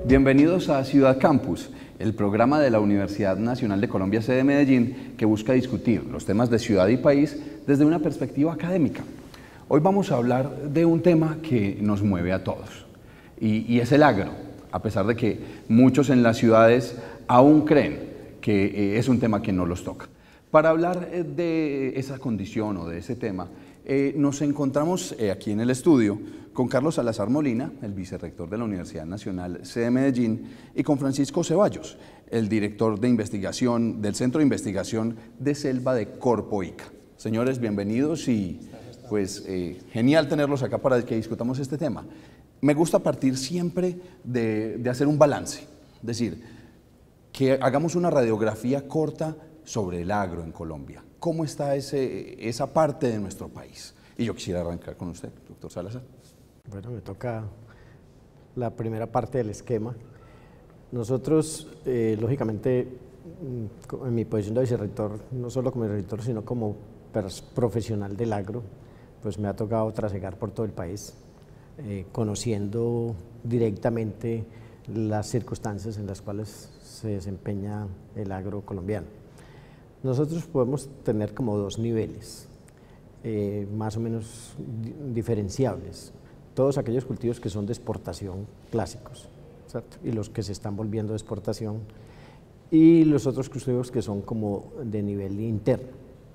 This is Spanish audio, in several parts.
Bienvenidos a Ciudad Campus, el programa de la Universidad Nacional de Colombia, sede Medellín, que busca discutir los temas de ciudad y país desde una perspectiva académica. Hoy vamos a hablar de un tema que nos mueve a todos, y es el agro, a pesar de que muchos en las ciudades aún creen que es un tema que no los toca. Para hablar de esa condición o de ese tema, nos encontramos aquí en el estudio con Carlos Salazar Molina, el vicerrector de la Universidad Nacional sede Medellín, y con Francisco Ceballos, el director de investigación del Centro de Investigación de Selva de Corpo ICA. Señores, bienvenidos y pues genial tenerlos acá para que discutamos este tema. Me gusta partir siempre de hacer un balance, es decir, que hagamos una radiografía corta sobre el agro en Colombia. ¿Cómo está esa parte de nuestro país? Y yo quisiera arrancar con usted, doctor Salazar. Bueno, me toca la primera parte del esquema. Nosotros, lógicamente, en mi posición de vicerrector, no solo como vicerrector, sino como profesional del agro, pues me ha tocado trasegar por todo el país, conociendo directamente las circunstancias en las cuales se desempeña el agro colombiano. Nosotros podemos tener como dos niveles, más o menos diferenciables. Todos aquellos cultivos que son de exportación clásicos, ¿cierto? Y los que se están volviendo de exportación, y los otros cultivos que son como de nivel interno.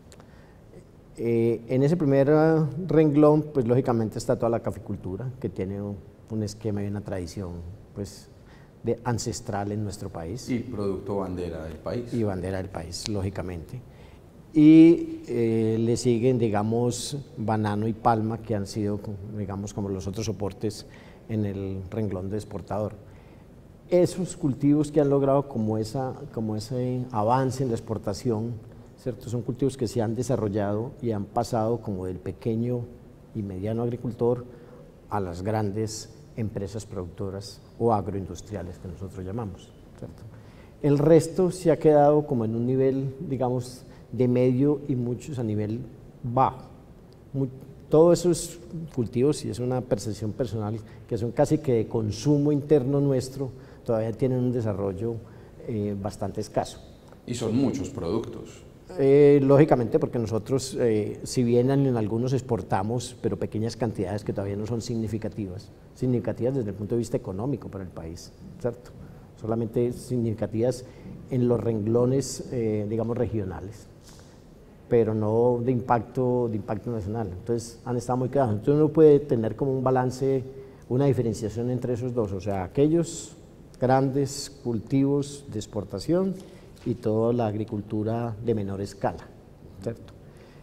En ese primer renglón, pues lógicamente está toda la caficultura, que tiene un esquema y una tradición pues, ancestral en nuestro país. Y producto bandera del país. Y bandera del país, lógicamente. Y le siguen, digamos, banano y palma, que han sido, digamos, como los otros soportes en el renglón de exportador. Esos cultivos que han logrado como ese avance en la exportación, ¿cierto? Son cultivos que se han desarrollado y han pasado como del pequeño y mediano agricultor a las grandes empresas productoras o agroindustriales que nosotros llamamos, ¿cierto? El resto se ha quedado como en un nivel, digamos, de medio y muchos a nivel bajo. Todos esos cultivos, y es una percepción personal, que son casi que de consumo interno nuestro, todavía tienen un desarrollo bastante escaso. Y son muchos productos. Lógicamente, porque nosotros, si bien en algunos exportamos, pero pequeñas cantidades que todavía no son significativas desde el punto de vista económico para el país, ¿cierto? Solamente significativas en los renglones, digamos, regionales, pero no de impacto nacional. Entonces han estado muy quedados. Entonces uno puede tener como un balance, una diferenciación entre esos dos, o sea, aquellos grandes cultivos de exportación y toda la agricultura de menor escala, ¿cierto?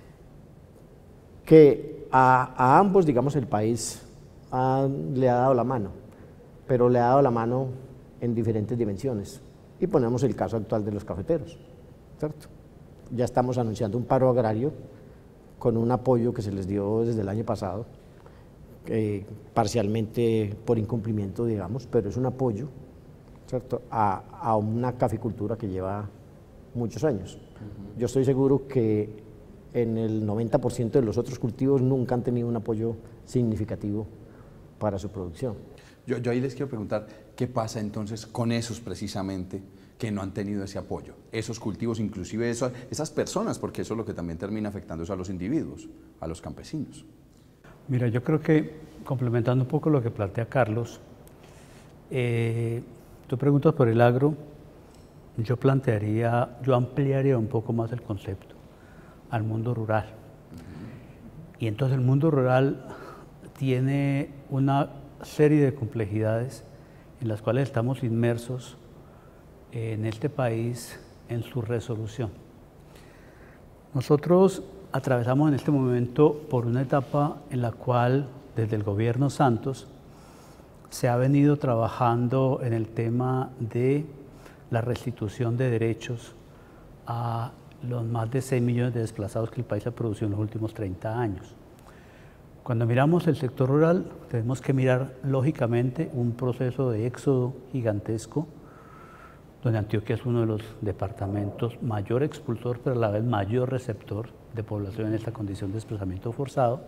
Que a ambos, digamos, el país le ha dado la mano, pero le ha dado la mano en diferentes dimensiones. Y ponemos el caso actual de los cafeteros, ¿cierto? Ya estamos anunciando un paro agrario con un apoyo que se les dio desde el año pasado, parcialmente por incumplimiento, digamos, pero es un apoyo, ¿cierto?, a una caficultura que lleva muchos años. Yo estoy seguro que en el 90% de los otros cultivos nunca han tenido un apoyo significativo para su producción. Yo ahí les quiero preguntar, ¿qué pasa entonces con esos precisamente que no han tenido ese apoyo? Esos cultivos, inclusive esas personas, porque eso es lo que también termina afectando a los individuos, a los campesinos. Mira, yo creo que, complementando un poco lo que plantea Carlos, tú preguntas por el agro, yo ampliaría un poco más el concepto al mundo rural. Y entonces el mundo rural tiene una serie de complejidades en las cuales estamos inmersos en este país en su resolución. Nosotros atravesamos en este momento por una etapa en la cual desde el gobierno Santos se ha venido trabajando en el tema de la restitución de derechos a los más de 6 millones de desplazados que el país ha producido en los últimos 30 años. Cuando miramos el sector rural, tenemos que mirar lógicamente un proceso de éxodo gigantesco, donde Antioquia es uno de los departamentos mayor expulsor, pero a la vez mayor receptor de población en esta condición de desplazamiento forzado.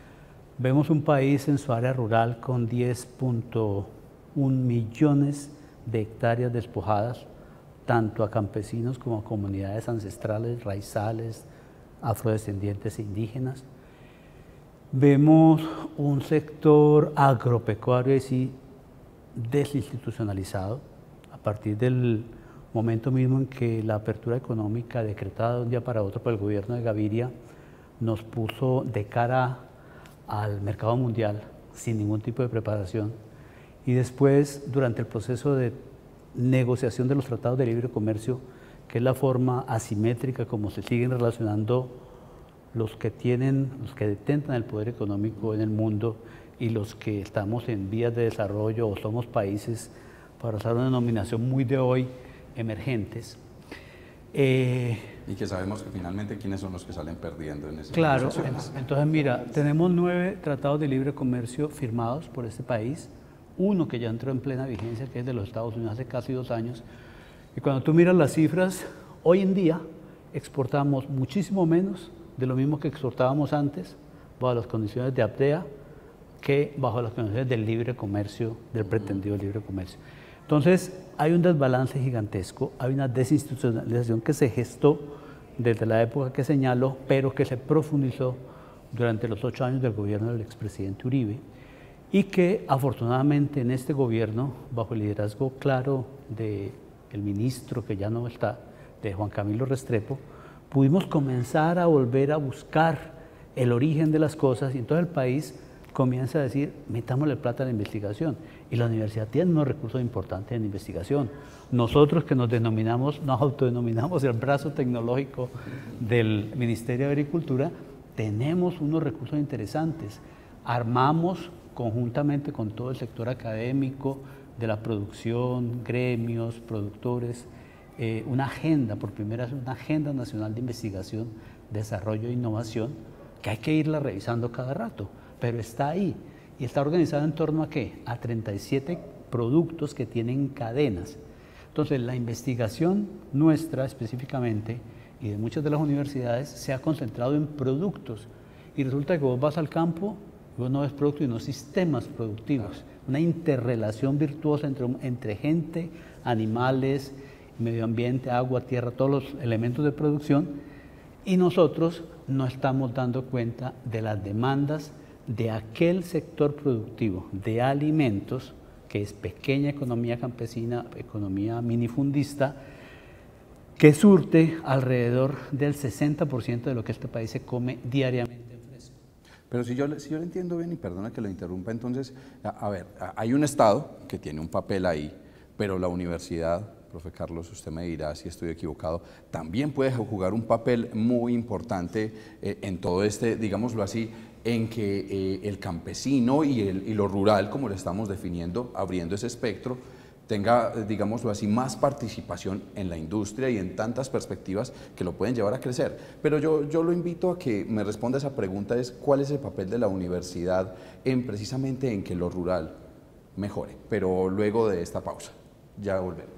Vemos un país en su área rural con 10.1 millones de hectáreas despojadas, tanto a campesinos como a comunidades ancestrales, raizales, afrodescendientes e indígenas. Vemos un sector agropecuario sí desinstitucionalizado a partir del momento mismo en que la apertura económica decretada de un día para otro por el gobierno de Gaviria nos puso de cara al mercado mundial sin ningún tipo de preparación, y después durante el proceso de negociación de los tratados de libre comercio, que es la forma asimétrica como se siguen relacionando los que detentan el poder económico en el mundo y los que estamos en vías de desarrollo o somos países, para usar una denominación muy de hoy, emergentes. Y que sabemos que finalmente quiénes son los que salen perdiendo en esas Claro, negociaciones. entonces mira, tenemos 9 tratados de libre comercio firmados por este país, uno que ya entró en plena vigencia, que es de los Estados Unidos hace casi 2 años, y cuando tú miras las cifras, hoy en día exportamos muchísimo menos de lo mismo que exportábamos antes, bajo las condiciones de APDEA, que bajo las condiciones del libre comercio, del pretendido libre comercio. Entonces, hay un desbalance gigantesco, hay una desinstitucionalización que se gestó desde la época que señalo, pero que se profundizó durante los 8 años del gobierno del expresidente Uribe, y que afortunadamente en este gobierno, bajo el liderazgo claro del ministro que ya no está, de Juan Camilo Restrepo, pudimos comenzar a volver a buscar el origen de las cosas, y entonces el país comienza a decir, metámosle plata a la investigación, y la universidad tiene unos recursos importantes en investigación. Nosotros que nos autodenominamos el brazo tecnológico del Ministerio de Agricultura, tenemos unos recursos interesantes. Armamos conjuntamente con todo el sector académico, de la producción, gremios, productores, una agenda, por primera vez una agenda nacional de investigación, desarrollo e innovación, que hay que irla revisando cada rato, pero está ahí y está organizada en torno a ¿qué? A 37 productos que tienen cadenas. Entonces la investigación nuestra específicamente y de muchas de las universidades se ha concentrado en productos, y resulta que vos vas al campo y vos no ves productos sino sistemas productivos, una interrelación virtuosa entre gente, animales, medio ambiente, agua, tierra, todos los elementos de producción, y nosotros no estamos dando cuenta de las demandas de aquel sector productivo de alimentos, que es pequeña economía campesina, economía minifundista, que surte alrededor del 60% de lo que este país se come diariamente en fresco. Pero si yo le entiendo bien, y perdona que lo interrumpa, entonces, a ver, hay un Estado que tiene un papel ahí, pero la universidad, profe Carlos, usted me dirá si estoy equivocado, también puede jugar un papel muy importante en todo este, digámoslo así, en que el campesino y lo rural, como lo estamos definiendo, abriendo ese espectro, tenga, digámoslo así, más participación en la industria y en tantas perspectivas que lo pueden llevar a crecer. Pero yo lo invito a que me responda esa pregunta, es ¿cuál es el papel de la universidad precisamente en que lo rural mejore? Pero luego de esta pausa, ya volvemos.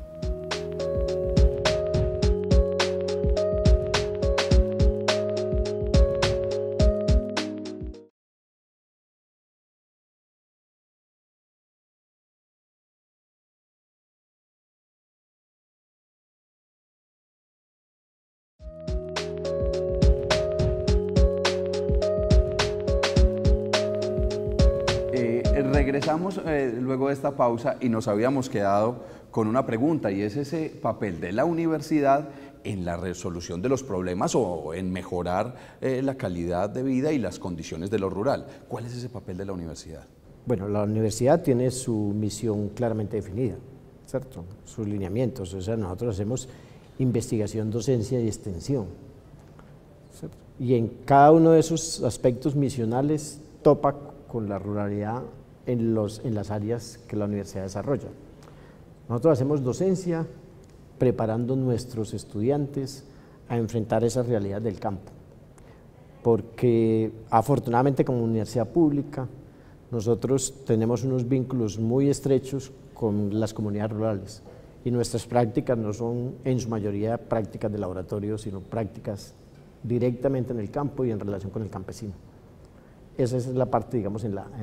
Regresamos luego de esta pausa y nos habíamos quedado con una pregunta, y es ese papel de la universidad en la resolución de los problemas o en mejorar la calidad de vida y las condiciones de lo rural. ¿Cuál es ese papel de la universidad? Bueno, la universidad tiene su misión claramente definida, ¿cierto? Sus lineamientos, o sea, nosotros hacemos investigación, docencia y extensión, ¿cierto? Y en cada uno de esos aspectos misionales topa con la ruralidad en las áreas que la universidad desarrolla. Nosotros hacemos docencia preparando nuestros estudiantes a enfrentar esas realidades del campo, porque afortunadamente como universidad pública nosotros tenemos unos vínculos muy estrechos con las comunidades rurales, y nuestras prácticas no son en su mayoría prácticas de laboratorio, sino prácticas directamente en el campo y en relación con el campesino. Esa es la parte, digamos, en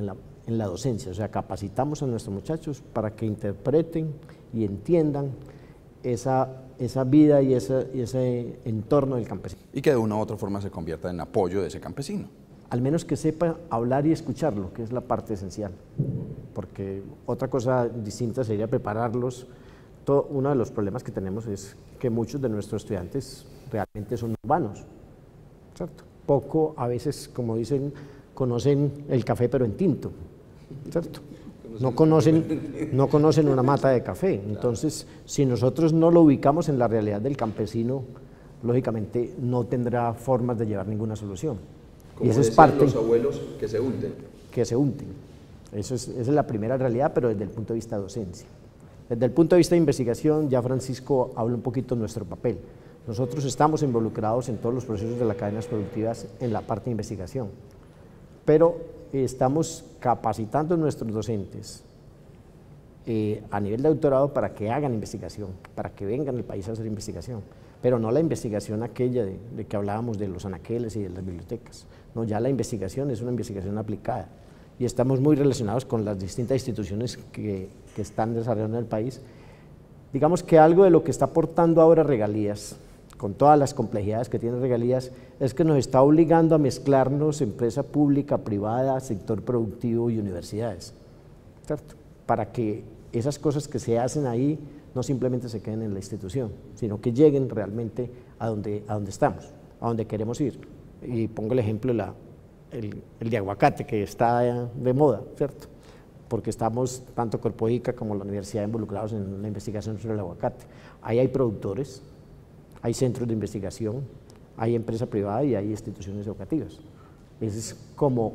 en la docencia, o sea, capacitamos a nuestros muchachos para que interpreten y entiendan esa vida y ese entorno del campesino. Y que de una u otra forma se convierta en apoyo de ese campesino. Al menos que sepa hablar y escucharlo, que es la parte esencial, porque otra cosa distinta sería prepararlos. Uno de los problemas que tenemos es que muchos de nuestros estudiantes realmente son urbanos, ¿cierto? Poco, a veces, como dicen, conocen el café pero en tinto, ¿cierto? No conocen una mata de café. Entonces, si nosotros no lo ubicamos en la realidad del campesino, lógicamente no tendrá formas de llevar ninguna solución. Como y eso es decían parte los abuelos, que se unten. Que se unten. Esa es la primera realidad, pero desde el punto de vista de docencia. Desde el punto de vista de investigación, ya Francisco habla un poquito de nuestro papel. Nosotros estamos involucrados en todos los procesos de las cadenas productivas en la parte de investigación, pero estamos capacitando a nuestros docentes a nivel de doctorado para que hagan investigación, para que vengan al país a hacer investigación, pero no la investigación aquella de que hablábamos de los anaqueles y de las bibliotecas, no, ya la investigación es una investigación aplicada y estamos muy relacionados con las distintas instituciones que están desarrollando en el país. Digamos que algo de lo que está aportando ahora Regalías, con todas las complejidades que tiene Regalías, es que nos está obligando a mezclarnos empresa pública, privada, sector productivo y universidades, ¿cierto? Para que esas cosas que se hacen ahí no simplemente se queden en la institución, sino que lleguen realmente a donde estamos, a donde queremos ir. Y pongo el ejemplo el de aguacate, que está de moda, ¿cierto? Porque estamos, tanto Corpoica como la universidad, involucrados en la investigación sobre el aguacate. Ahí hay productores, hay centros de investigación, hay empresa privada y hay instituciones educativas. Ese es como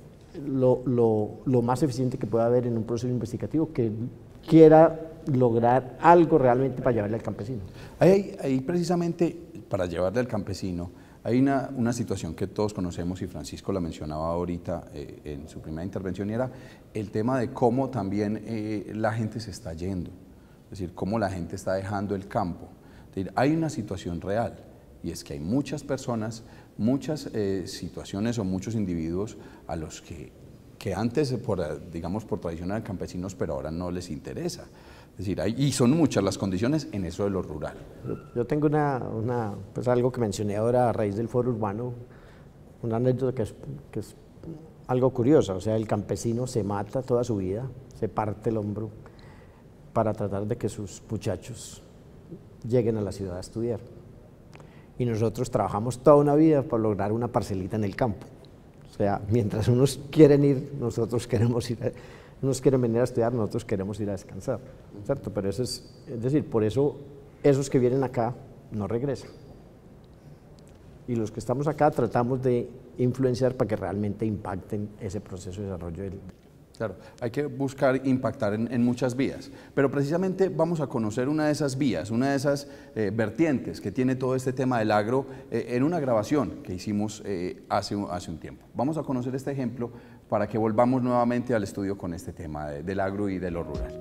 lo más eficiente que puede haber en un proceso investigativo que quiera lograr algo realmente para llevarle al campesino. Ahí precisamente, para llevarle al campesino, hay una situación que todos conocemos y Francisco la mencionaba ahorita en su primera intervención, y era el tema de cómo también la gente se está yendo, es decir, cómo la gente está dejando el campo. Es decir, hay una situación real, y es que hay muchas personas, muchas situaciones o muchos individuos a los que antes, digamos, por tradición eran campesinos, pero ahora no les interesa. Es decir, y son muchas las condiciones en eso de lo rural. Yo tengo pues algo que mencioné ahora a raíz del foro urbano, una anécdota que es algo curiosa. O sea, el campesino se mata toda su vida, se parte el hombro para tratar de que sus muchachos lleguen a la ciudad a estudiar. Y nosotros trabajamos toda una vida para lograr una parcelita en el campo. O sea, mientras unos quieren ir, nosotros queremos ir. Unos quieren venir a estudiar, nosotros queremos ir a descansar, ¿cierto? Pero eso es decir, por eso esos que vienen acá no regresan. Y los que estamos acá tratamos de influenciar para que realmente impacten ese proceso de desarrollo del... Claro, hay que buscar impactar en muchas vías, pero precisamente vamos a conocer una de esas vías, una de esas vertientes que tiene todo este tema del agro en una grabación que hicimos hace un tiempo. Vamos a conocer este ejemplo para que volvamos nuevamente al estudio con este tema del agro y de lo rural.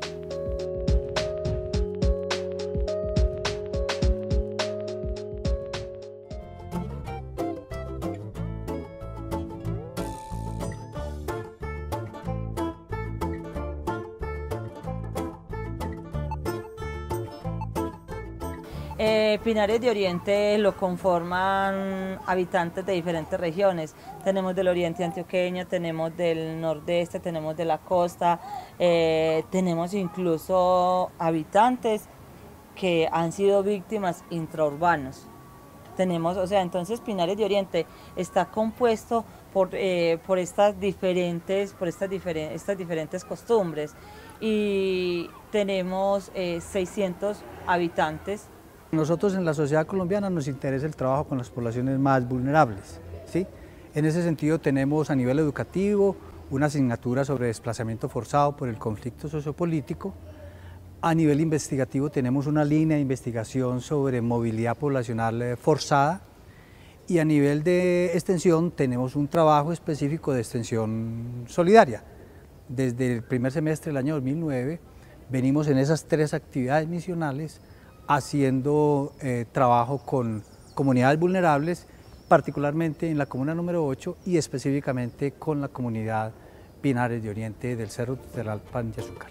Pinares de Oriente lo conforman habitantes de diferentes regiones. Tenemos del oriente antioqueño, tenemos del nordeste, tenemos de la costa, tenemos incluso habitantes que han sido víctimas intraurbanos. Tenemos, o sea, entonces Pinares de Oriente está compuesto por estas diferentes costumbres, y tenemos 600 habitantes. Nosotros en la sociedad colombiana nos interesa el trabajo con las poblaciones más vulnerables, ¿sí? En ese sentido tenemos a nivel educativo una asignatura sobre desplazamiento forzado por el conflicto sociopolítico. A nivel investigativo tenemos una línea de investigación sobre movilidad poblacional forzada, y a nivel de extensión tenemos un trabajo específico de extensión solidaria. Desde el primer semestre del año 2009 venimos en esas 3 actividades misionales haciendo trabajo con comunidades vulnerables, particularmente en la comuna número 8 y específicamente con la comunidad Pinares de Oriente del Cerro Tutelar Pan de Azúcar.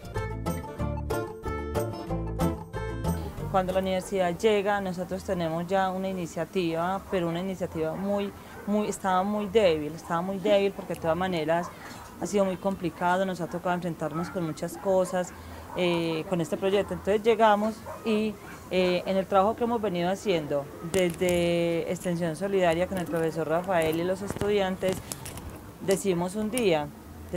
Cuando la universidad llega, nosotros tenemos ya una iniciativa, pero una iniciativa estaba muy débil porque de todas maneras ha sido muy complicado, nos ha tocado enfrentarnos con muchas cosas con este proyecto. Entonces llegamos y en el trabajo que hemos venido haciendo desde Extensión Solidaria con el profesor Rafael y los estudiantes, decimos un día,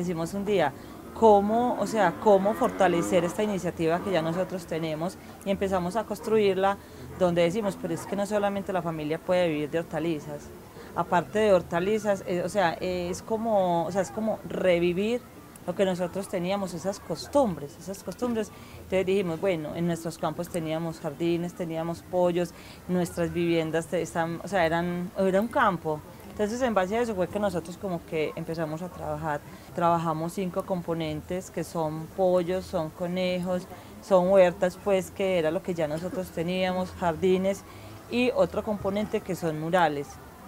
cómo fortalecer esta iniciativa que ya nosotros tenemos y empezamos a construirla donde decimos, pero es que no solamente la familia puede vivir de hortalizas, aparte de hortalizas, es como revivir lo que nosotros teníamos, esas costumbres. Entonces dijimos, bueno, en nuestros campos teníamos jardines, teníamos pollos, nuestras viviendas era un campo. Entonces, en base a eso fue que nosotros como que empezamos a trabajar. Trabajamos 5 componentes que son pollos, son conejos, son huertas, pues que era lo que ya nosotros teníamos, jardines y otro componente que son murales.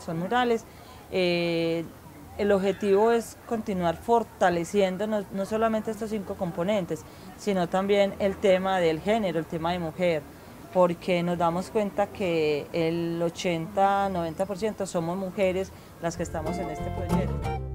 El objetivo es continuar fortaleciendo no solamente estos 5 componentes, sino también el tema del género, el tema de mujer, porque nos damos cuenta que el 80-90% somos mujeres las que estamos en este proyecto.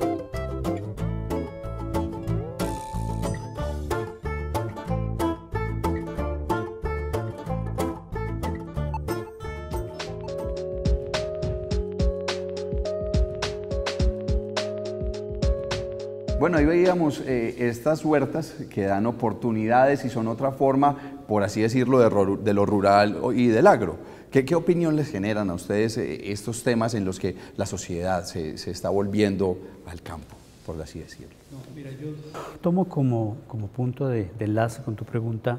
Bueno, ahí veíamos estas huertas que dan oportunidades y son otra forma, por así decirlo, de lo rural y del agro. ¿Qué opinión les generan a ustedes estos temas en los que la sociedad se está volviendo al campo, por así decirlo? No, mira, yo tomo como punto de enlace con tu pregunta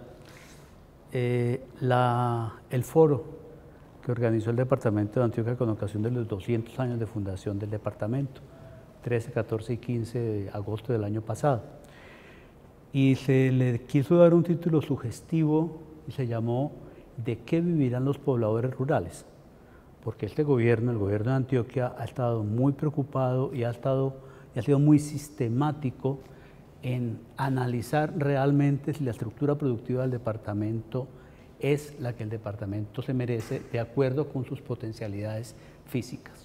el foro que organizó el Departamento de Antioquia con ocasión de los 200 años de fundación del departamento, 13, 14 y 15 de agosto del año pasado. Y se le quiso dar un título sugestivo y se llamó ¿De qué vivirán los pobladores rurales? Porque este gobierno, el gobierno de Antioquia, ha estado muy preocupado y ha sido muy sistemático en analizar realmente si la estructura productiva del departamento es la que el departamento se merece de acuerdo con sus potencialidades físicas.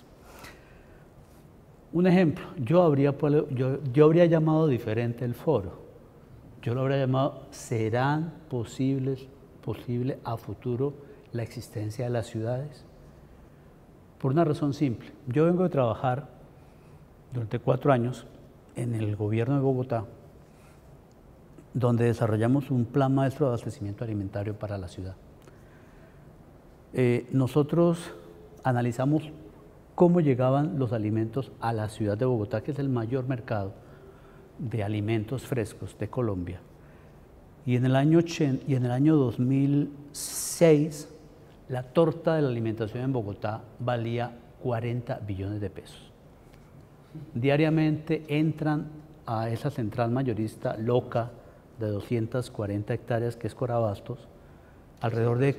Un ejemplo, yo habría llamado diferente el foro. Yo lo habría llamado ¿serán posible a futuro la existencia de las ciudades? Por una razón simple. Yo vengo de trabajar durante 4 años en el gobierno de Bogotá, donde desarrollamos un plan maestro de abastecimiento alimentario para la ciudad. Nosotros analizamos cómo llegaban los alimentos a la ciudad de Bogotá, que es el mayor mercado de alimentos frescos de Colombia. Y en el año 2006, la torta de la alimentación en Bogotá valía 40 billones de pesos. Diariamente entran a esa central mayorista loca de 240 hectáreas que es Corabastos, alrededor de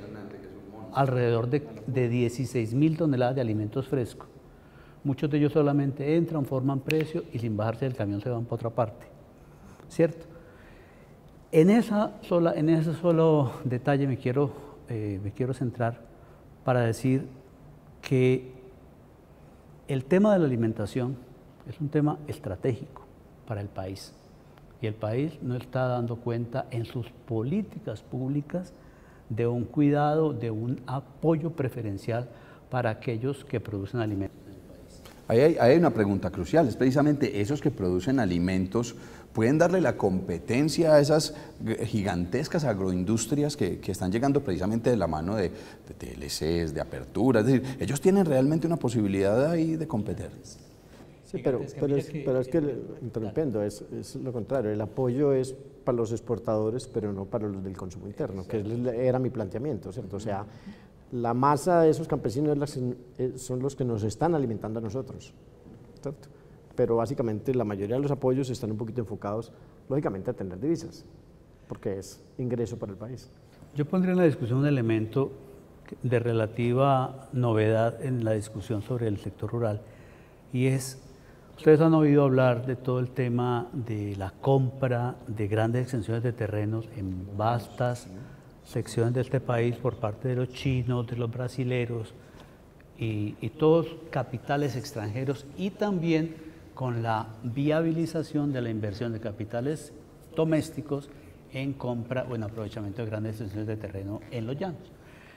16.000 toneladas de alimentos frescos. Muchos de ellos solamente entran, forman precio y sin bajarse del camión se van para otra parte, ¿cierto? En ese solo detalle me quiero centrar para decir que el tema de la alimentación es un tema estratégico para el país y el país no está dando cuenta en sus políticas públicas de un cuidado, de un apoyo preferencial para aquellos que producen alimentos en el país. Ahí hay una pregunta crucial, es precisamente esos que producen alimentos, ¿pueden darle la competencia a esas gigantescas agroindustrias que están llegando precisamente de la mano de TLCs, de apertura? Es decir, ellos tienen realmente una posibilidad ahí de competir. Sí, pero es que, interrumpiendo, es lo contrario, el apoyo es para los exportadores, pero no para los del consumo interno, que era mi planteamiento, ¿cierto? O sea, la masa de esos campesinos son los que nos están alimentando a nosotros, ¿cierto? Pero básicamente la mayoría de los apoyos están un poquito enfocados, lógicamente, a tener divisas, porque es ingreso para el país. Yo pondría en la discusión un elemento de relativa novedad en la discusión sobre el sector rural, y es Ustedes han oído hablar de todo el tema de la compra de grandes extensiones de terrenos en vastas secciones de este país por parte de los chinos, de los brasileros y todos capitales extranjeros, y también con la viabilización de la inversión de capitales domésticos en compra o en aprovechamiento de grandes extensiones de terreno en los llanos.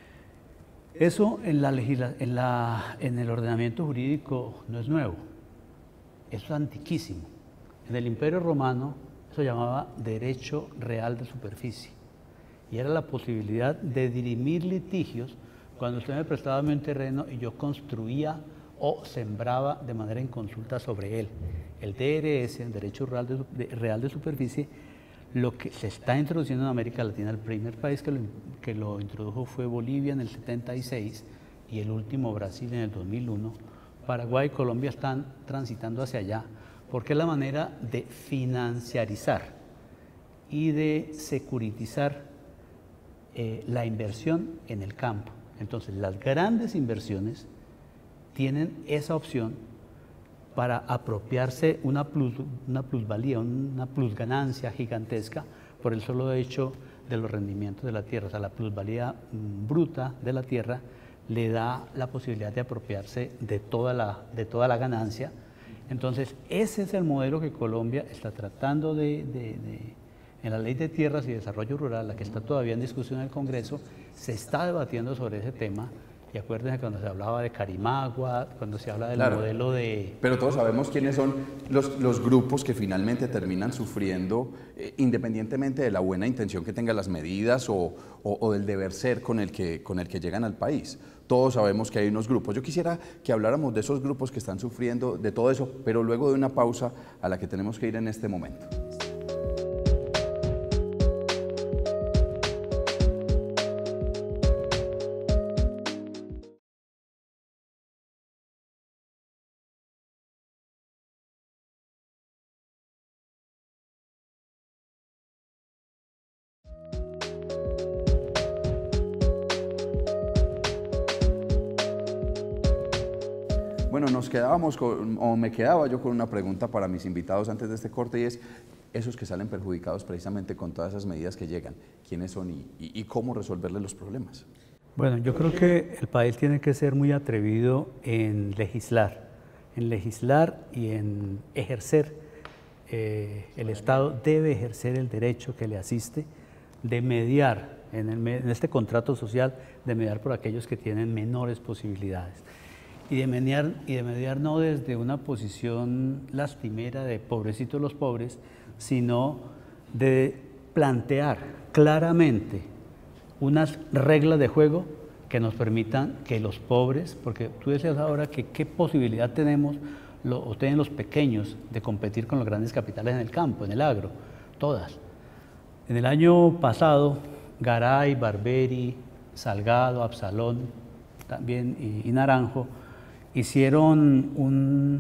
Eso en el ordenamiento jurídico no es nuevo, eso es antiquísimo. En el Imperio Romano eso se llamaba derecho real de superficie y era la posibilidad de dirimir litigios cuando usted me prestaba un terreno y yo construía o sembraba de manera inconsulta sobre él. El DRS, el derecho real de superficie, lo que se está introduciendo en América Latina, el primer país que lo introdujo fue Bolivia en el 76 y el último Brasil en el 2001. Paraguay y Colombia están transitando hacia allá, porque es la manera de financiarizar y de securitizar la inversión en el campo. Entonces, las grandes inversiones tienen esa opción para apropiarse una plusvalía, una plusganancia gigantesca por el solo hecho de los rendimientos de la tierra. O sea, la plusvalía bruta de la tierra le da la posibilidad de apropiarse de toda la ganancia. Entonces, ese es el modelo que Colombia está tratando en la Ley de Tierras y Desarrollo Rural, la que está todavía en discusión en el Congreso, se está debatiendo sobre ese tema. Y acuérdense cuando se hablaba de Carimagua, cuando se habla del modelo de... Pero todos sabemos quiénes son los grupos que finalmente terminan sufriendo, independientemente de la buena intención que tengan las medidas o del deber ser con el que llegan al país. Todos sabemos que hay unos grupos. Yo quisiera que habláramos de esos grupos que están sufriendo, de todo eso, pero luego de una pausa a la que tenemos que ir en este momento. Bueno, me quedaba yo con una pregunta para mis invitados antes de este corte, y es esos que salen perjudicados precisamente con todas esas medidas que llegan, ¿quiénes son y cómo resolverles los problemas? Bueno, yo creo que el país tiene que ser muy atrevido en legislar y en ejercer. El Estado debe ejercer el derecho que le asiste de mediar en este contrato social, de mediar por aquellos que tienen menores posibilidades. Y de mediar no desde una posición lastimera de pobrecitos los pobres, sino de plantear claramente unas reglas de juego que nos permitan que los pobres, porque tú decías ahora que qué posibilidad tenemos o tienen los pequeños de competir con los grandes capitales en el campo, en el agro, todas. En el año pasado, Garay, Barberi, Salgado, Absalón también y Naranjo hicieron un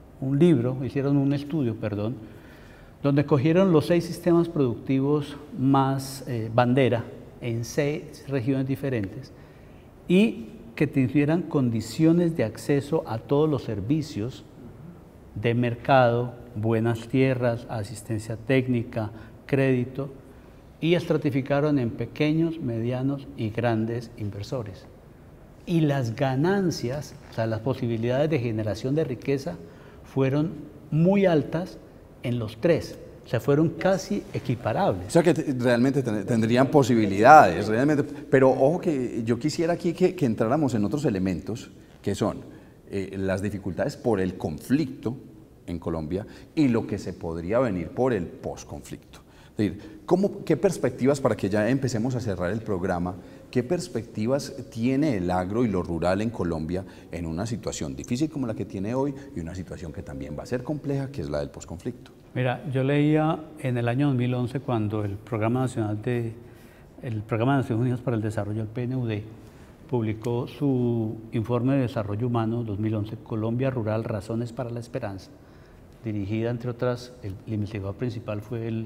estudio, donde cogieron los 6 sistemas productivos más bandera en 6 regiones diferentes y que tuvieran condiciones de acceso a todos los servicios de mercado, buenas tierras, asistencia técnica, crédito, y estratificaron en pequeños, medianos y grandes inversores. Y las ganancias, o sea, las posibilidades de generación de riqueza fueron muy altas en los 3, o sea, fueron casi equiparables. O sea, que realmente tendrían posibilidades, realmente, pero ojo que yo quisiera aquí que entráramos en otros elementos que son las dificultades por el conflicto en Colombia y lo que se podría venir por el posconflicto. Es decir, ¿qué perspectivas, para que ya empecemos a cerrar el programa, qué perspectivas tiene el agro y lo rural en Colombia en una situación difícil como la que tiene hoy y una situación que también va a ser compleja, que es la del posconflicto? Mira, yo leía en el año 2011 cuando el Programa de Naciones Unidas para el Desarrollo, el PNUD, publicó su informe de desarrollo humano 2011, Colombia Rural, Razones para la Esperanza, dirigida, entre otras, el investigador principal fue el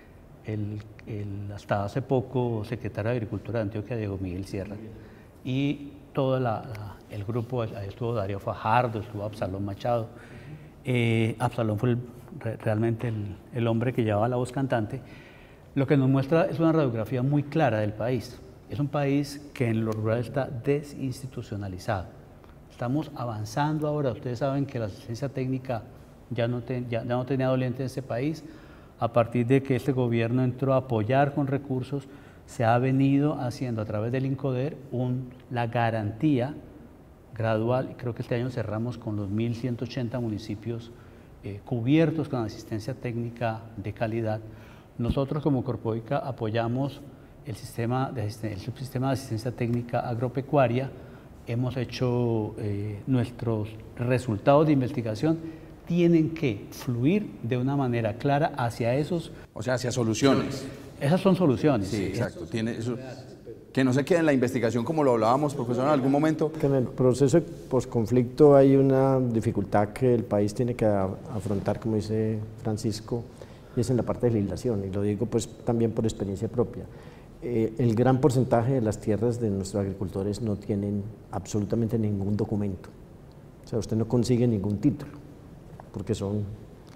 hasta hace poco secretario de Agricultura de Antioquia, Diego Miguel Sierra, y todo el grupo, ahí estuvo Darío Fajardo, estuvo Absalón Machado, Absalón fue realmente el hombre que llevaba la voz cantante. Lo que nos muestra es una radiografía muy clara del país. Es un país que en lo rural está desinstitucionalizado. Estamos avanzando ahora. Ustedes saben que la asistencia técnica ya no tenía doliente en este país. A partir de que este gobierno entró a apoyar con recursos, se ha venido haciendo a través del INCODER la garantía gradual, y creo que este año cerramos con los 1.180 municipios cubiertos con asistencia técnica de calidad. Nosotros como Corpoica apoyamos el subsistema de asistencia técnica agropecuaria. Hemos hecho nuestros resultados de investigación tienen que fluir de una manera clara hacia esos... O sea, hacia soluciones. Esas son soluciones. Sí, exacto. Que no se quede en la investigación como lo hablábamos, profesor, en algún momento. Que en el proceso de posconflicto hay una dificultad que el país tiene que afrontar, como dice Francisco, y es en la parte de legislación, y lo digo pues también por experiencia propia. El gran porcentaje de las tierras de nuestros agricultores no tienen absolutamente ningún documento. O sea, usted no consigue ningún título, porque son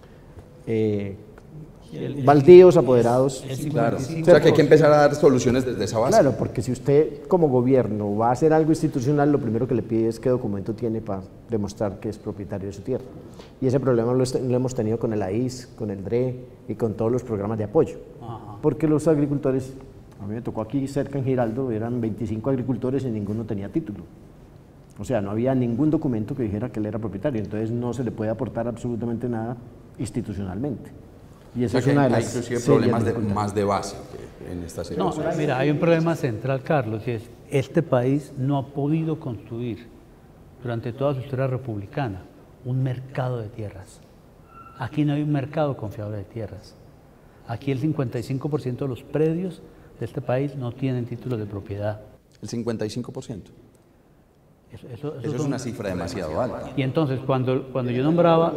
baldíos apoderados. Claro. O sea, que hay que empezar a dar soluciones desde esa base. Claro, porque si usted como gobierno va a hacer algo institucional, lo primero que le pide es qué documento tiene para demostrar que es propietario de su tierra. Y ese problema lo hemos tenido con el AIS, con el DRE y con todos los programas de apoyo. Porque los agricultores, a mí me tocó aquí cerca en Giraldo, eran 25 agricultores y ninguno tenía título. O sea, no había ningún documento que dijera que él era propietario, entonces no se le puede aportar absolutamente nada institucionalmente. Y esa o sea, es una de hay las inclusive problemas más de base en esta situación. No, mira, hay un problema central, Carlos, y es este país no ha podido construir durante toda su historia republicana un mercado de tierras. Aquí no hay un mercado confiable de tierras. Aquí el 55% de los predios de este país no tienen títulos de propiedad. El 55%. Eso es una cifra demasiado alta. Y entonces, cuando yo nombraba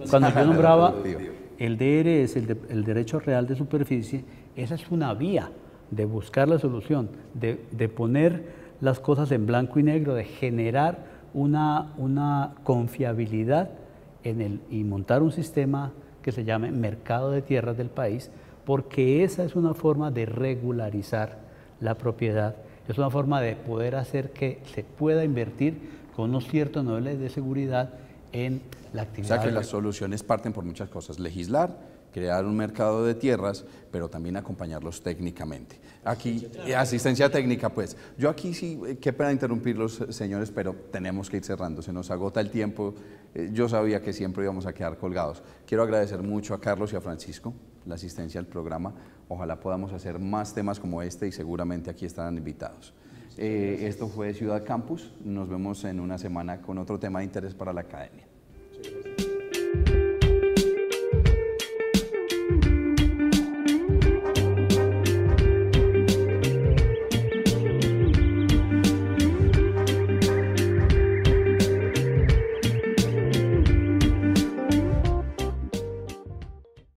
el DR, es el derecho real de superficie, esa es una vía de buscar la solución, de poner las cosas en blanco y negro, de generar una confiabilidad y montar un sistema que se llame mercado de tierras del país, porque esa es una forma de regularizar la propiedad. Es una forma de poder hacer que se pueda invertir con unos ciertos niveles de seguridad en la actividad. O sea que las soluciones parten por muchas cosas. Legislar, crear un mercado de tierras, pero también acompañarlos técnicamente. Aquí, asistencia técnica, pues. Yo aquí sí, qué pena interrumpirlos, señores, pero tenemos que ir cerrando. Se nos agota el tiempo. Yo sabía que siempre íbamos a quedar colgados. Quiero agradecer mucho a Carlos y a Francisco la asistencia al programa. Ojalá podamos hacer más temas como este y seguramente aquí estarán invitados. Esto fue Ciudad Campus. Nos vemos en una semana con otro tema de interés para la academia.